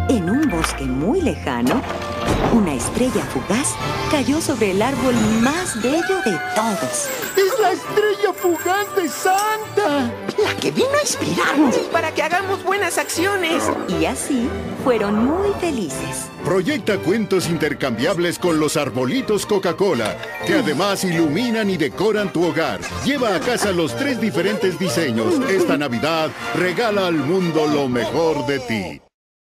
En un bosque muy lejano, una estrella fugaz cayó sobre el árbol más bello de todos. ¡Es la estrella fugaz de Santa! La que vino a inspirarnos para que hagamos buenas acciones. Y así fueron muy felices. Proyecta cuentos intercambiables con los arbolitos Coca-Cola, que además iluminan y decoran tu hogar. Lleva a casa los 3 diferentes diseños. Esta Navidad, regala al mundo lo mejor de ti.